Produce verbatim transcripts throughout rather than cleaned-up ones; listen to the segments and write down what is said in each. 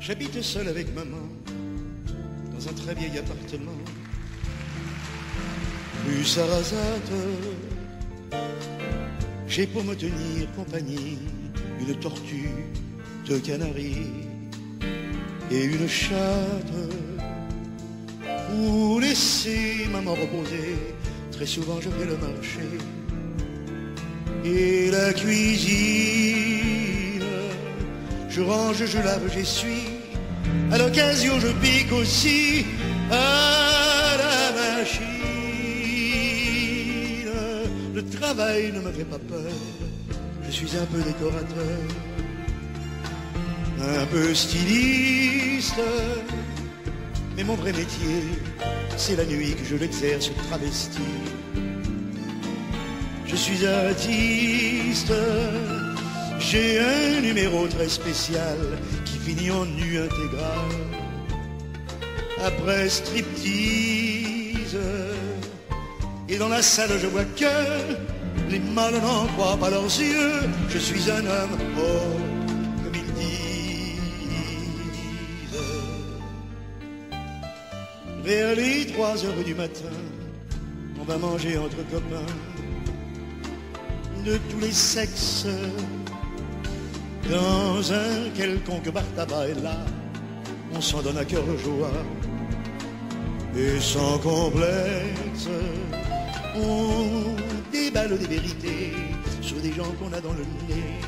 J'habite seul avec maman dans un très vieil appartement rue Sarrazate. J'ai pour me tenir compagnie une tortue, deux canaris et une chatte. Pour laisser maman reposer, très souvent je fais le marché et la cuisine. Je range, je lave, j'essuie. À l'occasion, je pique aussi à la machine. Le travail ne me fait pas peur. Je suis un peu décorateur, un peu styliste. Mais mon vrai métier, c'est la nuit que je l'exerce travesti. Je suis artiste. J'ai un numéro très spécial qui finit en nu intégral. Après striptease. Et dans la salle je vois que les mâles n'en croient pas leurs yeux. Je suis un homme, oh, comme ils disent. Vers les trois heures du matin, on va manger entre copains de tous les sexes. Dans un quelconque bar tabac, et là, on s'en donne à cœur joie. Et sans complexe, on déballe des vérités sur des gens qu'on a dans le nez.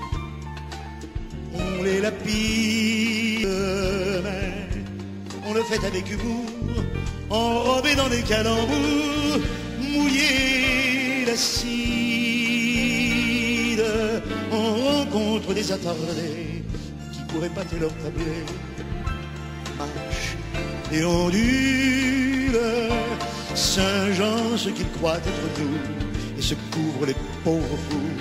On les lapide, mais on le fait avec humour, enrobé dans des calembours, mouillé d'acide. On rencontre des attardés qui pourraient pâter leur tablé, marche et ondule, Saint-Jean ce qu'ils croient être doux et se couvrent les pauvres fous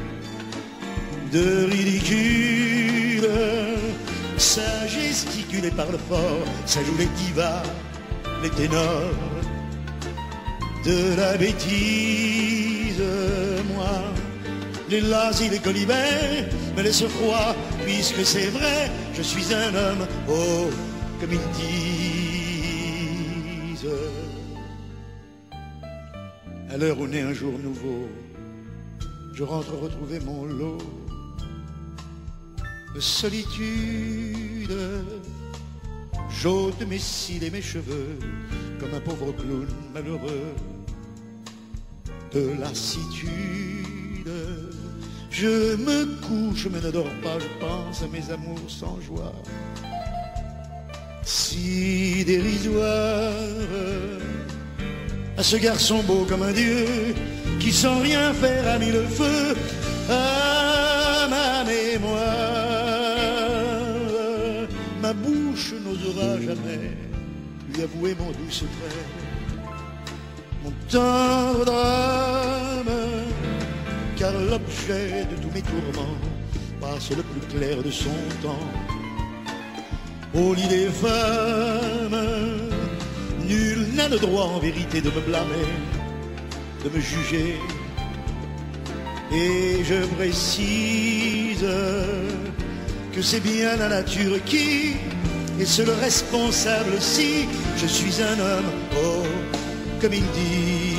de ridicule. Ça gesticule et parle fort, ça joue les divas, les ténors de la bêtise. Moi, les lazis, les colibets me laissent froid, puisque c'est vrai, je suis un homme, oh, comme ils disent. À l'heure où naît un jour nouveau, je rentre retrouver mon lot de solitude. J'ôte mes cils et mes cheveux, comme un pauvre clown malheureux de lassitude. Je me couche mais ne dors pas, je pense à mes amours sans joie, si dérisoire, à ce garçon beau comme un dieu, qui sans rien faire a mis le feu à ma mémoire. Ma bouche n'osera jamais lui avouer mon doux secret, mon tendre drame, car l'objet de tous mes tourments passe le plus clair de son temps au lit des femmes. Nul n'a le droit en vérité de me blâmer, de me juger. Et je précise que c'est bien la nature qui est seule responsable si je suis un homme, oh, comme ils disent.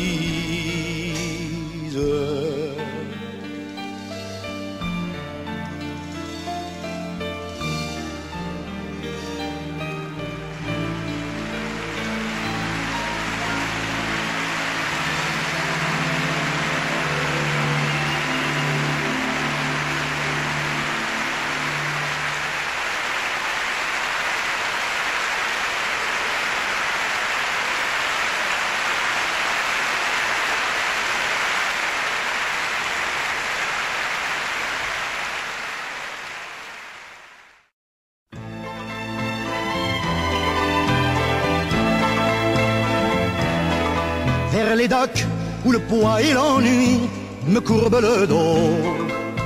Vers les docks où le poids et l'ennui me courbent le dos,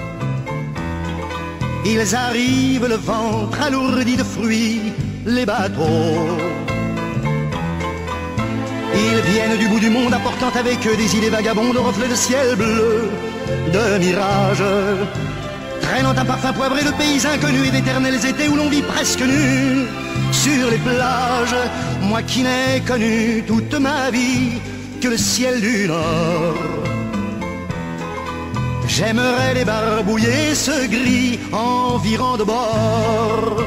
ils arrivent le ventre alourdi de fruits, les bateaux. Ils viennent du bout du monde apportant avec eux des idées vagabondes, reflets de ciel bleu, de mirages traînant un parfum poivré de pays inconnus et d'éternels étés où l'on vit presque nu sur les plages, moi qui n'ai connu toute ma vie que le ciel du Nord. J'aimerais les barbouiller ce gris environ de bord.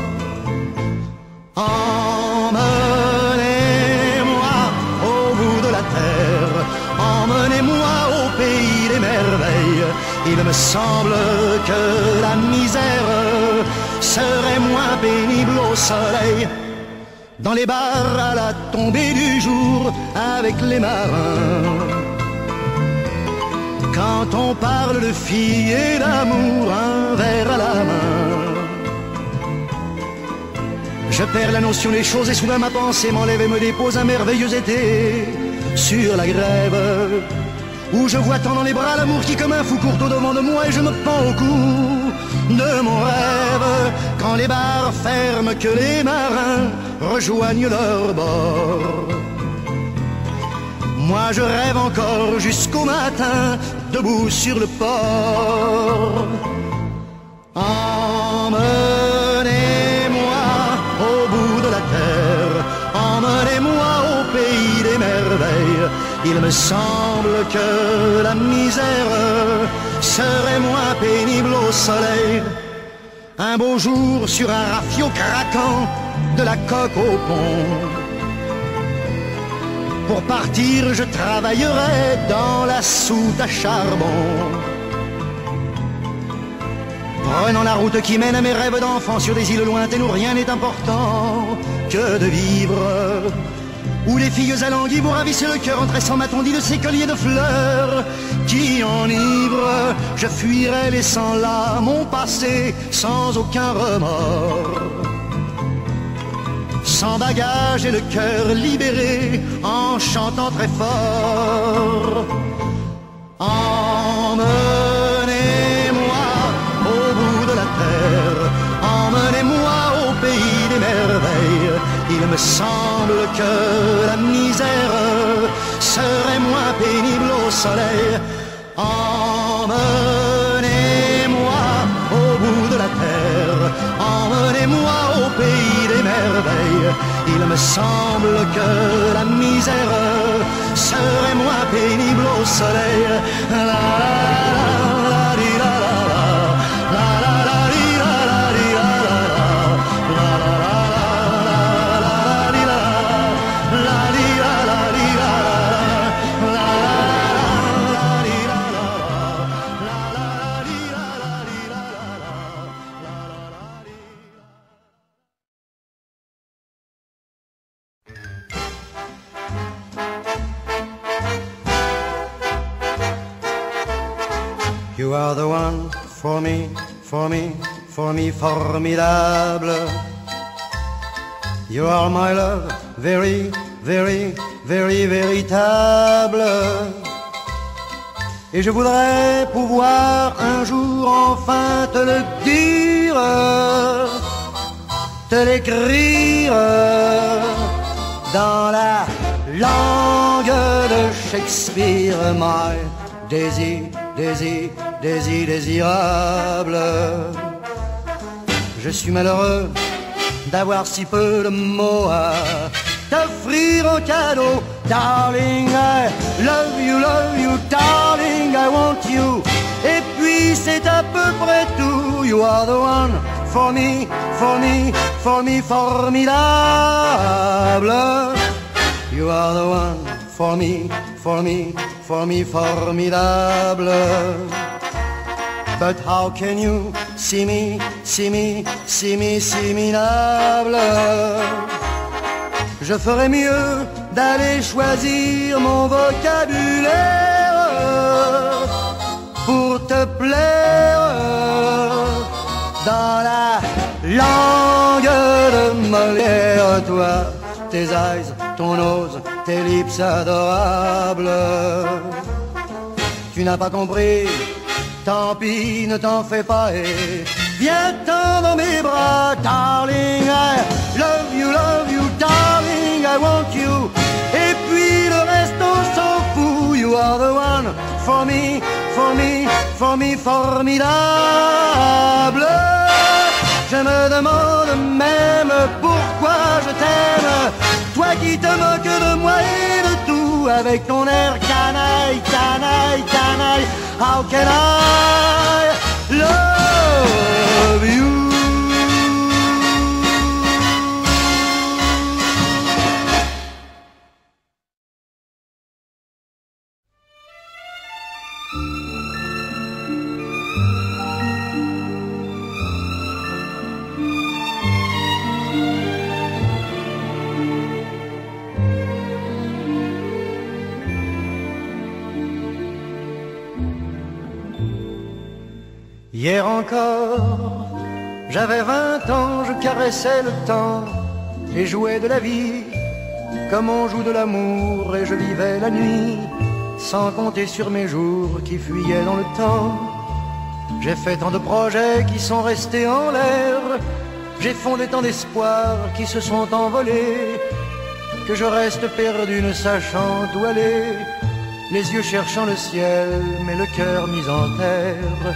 Emmenez-moi au bout de la terre, emmenez-moi au pays des merveilles. Il me semble que la misère serait moins pénible au soleil, dans les bars à la tombée du jour avec les marins. Quand on parle de filles et d'amour, un verre à la main. Je perds la notion des choses et soudain ma pensée m'enlève et me dépose un merveilleux été sur la grève, où je vois tant dans les bras l'amour qui comme un fou court au devant de moi et je me pends au cou de mon rêve. Quand les bars ferment, que les marins rejoignent leur bord, moi je rêve encore jusqu'au matin, debout sur le port. Emmenez-moi au bout de la terre, emmenez-moi au pays des merveilles. Il me semble que la misère serait moins pénible au soleil. Un beau jour sur un rafio craquant, de la coque au pont. Pour partir, je travaillerai dans la soute à charbon, prenant la route qui mène à mes rêves d'enfant sur des îles lointaines où rien n'est important que de vivre, où les filles alanguies vous ravissent le cœur en tressant ma tondie de ces colliers de fleurs qui enivrent. Je fuirai laissant là mon passé sans aucun remords, sans bagage et le cœur libéré, en chantant très fort. Emmenez-moi au bout de la terre, emmenez-moi au pays des merveilles. Il me semble que la misère serait moins pénible au soleil. Emmenez-moi au bout de la terre, emmenez-moi au pays des merveilles. Il me semble que la misère serait moins pénible au soleil. La, la, la, di, la, la, la, la, la, di, la, la, di, la, la, la, la, la, di, la, la, di, la, la, di, la, la, di, la, You are the one for me, for me, for me, formidable. You are my love, very, very, very, véritable. Et je voudrais pouvoir un jour enfin te le dire, te l'écrire dans la langue de Shakespeare. My désir, désir, désir, désirable. Je suis malheureux d'avoir si peu de mots à t'offrir en cadeau. Darling, I love you, love you, darling, I want you. Et puis c'est à peu près tout. You are the one for me, for me, for me, formidable. You are the one for me, for me, for me, formidable. But how can you see me, see me, see me, see me, minable? Je ferais mieux d'aller choisir mon vocabulaire pour te plaire dans la langue de Molière. Toi, tes eyes, ton nose, tes lips adorables. Tu n'as pas compris, tant pis, ne t'en fais pas et viens-t'en dans mes bras. Darling, I love you, love you, darling, I want you. Et puis le reste on s'en fout. You are the one for me, for me, for me formidable. Je me demande même pourquoi je t'aime, toi qui te moques de moi et de tout, avec ton air canaille, canaille, canaille. How can I love you? Hier encore, j'avais vingt ans, je caressais le temps et jouais de la vie comme on joue de l'amour, et je vivais la nuit sans compter sur mes jours qui fuyaient dans le temps. J'ai fait tant de projets qui sont restés en l'air, j'ai fondé tant d'espoirs qui se sont envolés, que je reste perdu ne sachant où aller, les yeux cherchant le ciel mais le cœur mis en terre.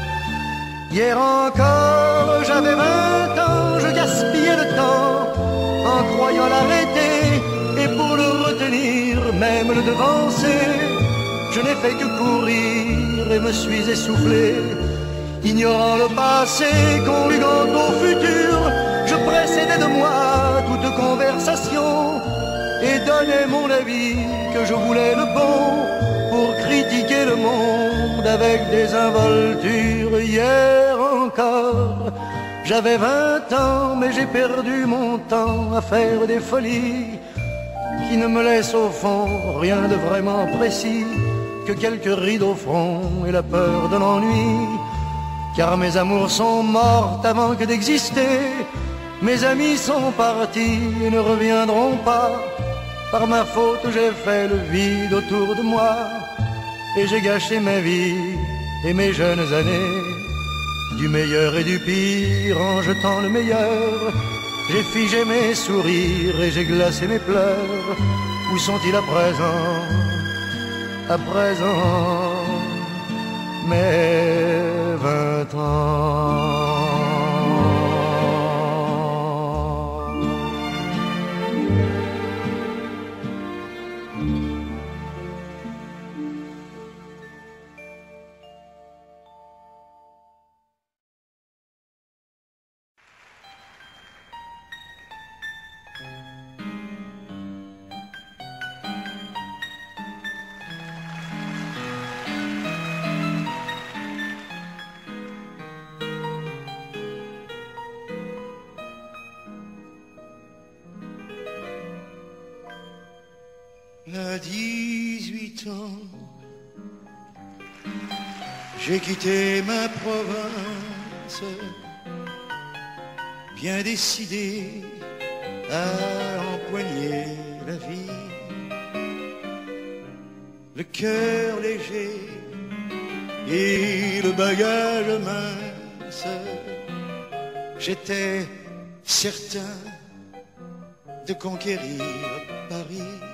Hier encore, j'avais vingt ans, je gaspillais le temps en croyant l'arrêter, et pour le retenir, même le devancer, je n'ai fait que courir et me suis essoufflé. Ignorant le passé, conjuguant au futur, je précédais de moi toute conversation et donnais mon avis que je voulais le bon pour critiquer le monde avec des involtures. Hier encore, j'avais vingt ans, mais j'ai perdu mon temps à faire des folies qui ne me laissent au fond rien de vraiment précis que quelques rides au front et la peur de l'ennui. Car mes amours sont mortes avant que d'exister, mes amis sont partis et ne reviendront pas. Par ma faute j'ai fait le vide autour de moi, et j'ai gâché ma vie et mes jeunes années. Du meilleur et du pire en jetant le meilleur, j'ai figé mes sourires et j'ai glacé mes pleurs. Où sont-ils à présent, à présent, mes vingt ans? À dix-huit ans, j'ai quitté ma province, bien décidé à empoigner la vie, le cœur léger et le bagage mince. J'étais certain de conquérir Paris.